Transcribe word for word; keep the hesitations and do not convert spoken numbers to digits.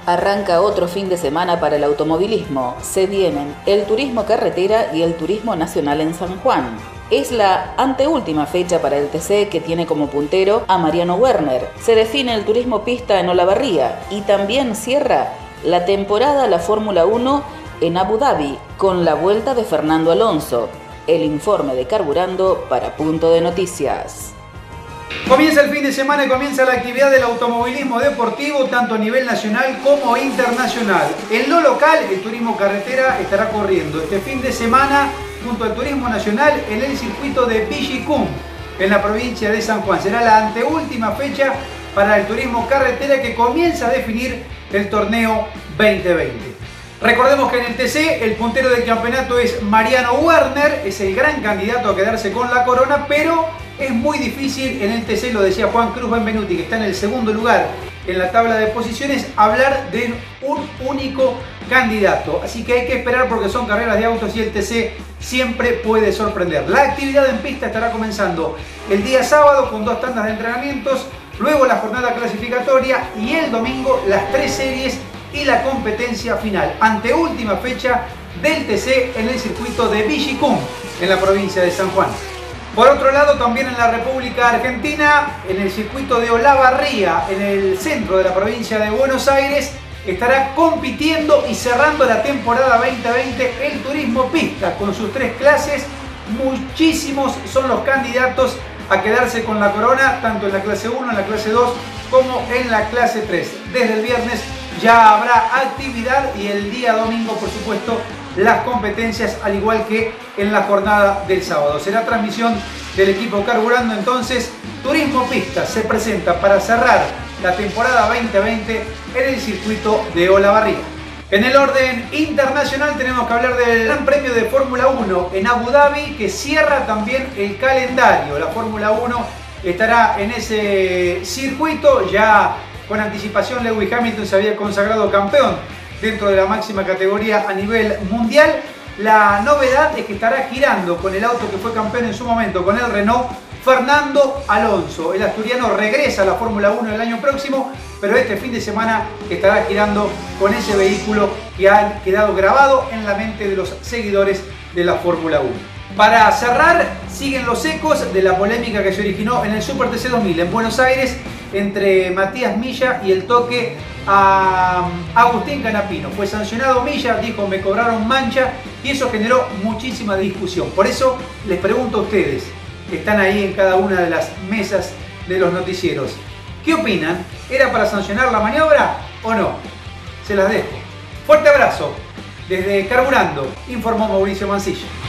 Arranca otro fin de semana para el automovilismo. Se vienen el turismo carretera y el turismo nacional en San Juan. Es la anteúltima fecha para el T C que tiene como puntero a Mariano Werner. Se define el turismo pista en Olavarría y también cierra la temporada la Fórmula uno en Abu Dhabi con la vuelta de Fernando Alonso. El informe de Carburando para Punto de Noticias. Comienza el fin de semana y comienza la actividad del automovilismo deportivo tanto a nivel nacional como internacional. En lo local, el turismo carretera estará corriendo este fin de semana junto al turismo nacional en el circuito de Villicum, en la provincia de San Juan. Será la anteúltima fecha para el turismo carretera que comienza a definir el torneo veinte veinte. Recordemos que en el T C el puntero del campeonato es Mariano Werner, es el gran candidato a quedarse con la corona, pero es muy difícil en el T C, lo decía Juan Cruz Benvenuti, que está en el segundo lugar en la tabla de posiciones, hablar de un único candidato. Así que hay que esperar porque son carreras de autos y el T C siempre puede sorprender. La actividad en pista estará comenzando el día sábado con dos tandas de entrenamientos, luego la jornada clasificatoria y el domingo las tres series y la competencia final. Anteúltima fecha del T C en el circuito de Villicum, en la provincia de San Juan. Por otro lado, también en la República Argentina, en el circuito de Olavarría, en el centro de la provincia de Buenos Aires, estará compitiendo y cerrando la temporada veinte veinte el turismo pista con sus tres clases. Muchísimos son los candidatos a quedarse con la corona, tanto en la clase uno, en la clase dos, como en la clase tres. Desde el viernes ya habrá actividad y el día domingo, por supuesto, las competencias, al igual que en la jornada del sábado. Será transmisión del equipo Carburando. Entonces, Turismo Pista se presenta para cerrar la temporada veinte veinte en el circuito de Olavarría. En el orden internacional tenemos que hablar del Gran Premio de Fórmula uno en Abu Dhabi, que cierra también el calendario. La Fórmula uno estará en ese circuito. Ya con anticipación Lewis Hamilton se había consagrado campeón dentro de la máxima categoría a nivel mundial. La novedad es que estará girando con el auto que fue campeón en su momento, con el Renault, Fernando Alonso. El asturiano regresa a la Fórmula uno el año próximo, pero este fin de semana estará girando con ese vehículo que ha quedado grabado en la mente de los seguidores de la Fórmula uno. Para cerrar, siguen los ecos de la polémica que se originó en el Super T C dos mil en Buenos Aires entre Matías Milla y el toque a Agustín Canapino. Fue sancionado Milla, dijo me cobraron mancha y eso generó muchísima discusión. Por eso les pregunto a ustedes, que están ahí en cada una de las mesas de los noticieros, ¿qué opinan? ¿Era para sancionar la maniobra o no? Se las dejo. Fuerte abrazo. Desde Carburando, informó Mauricio Mancilla.